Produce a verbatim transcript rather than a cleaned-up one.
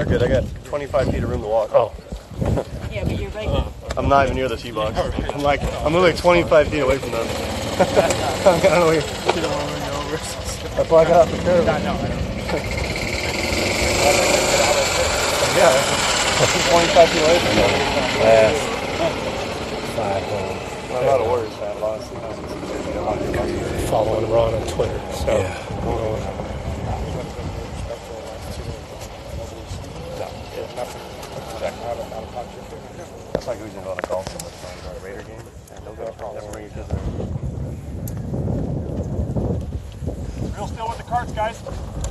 We're good. I got twenty-five feet of room to walk. Oh. Yeah, but you're right. I'm not even near the tee box. I'm like, I'm literally twenty-five feet away from them. I don't know where you don't want to run you over. That's why I got off the curb. No, no, I don't. Yeah, twenty-five feet away from them. Last five holes. I'm not a Warriors fan, honestly. Following Ron on Twitter, so. Yeah. That's like who's going to go on a golf so much fun. A Raider game? Yeah, no golf. Never bring each other. Real still with the carts, guys.